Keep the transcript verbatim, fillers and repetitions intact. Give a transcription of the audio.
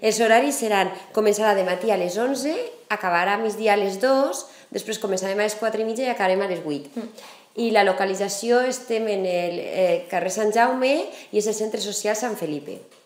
Els horaris seran, començarà de matí a les onze, acabarà a migdia a les dues, després començarem a les quatre i mitja i acabarem a les vuit. I la localització estem en el carrer Sant Jaume i és el centre social Sant Felipe.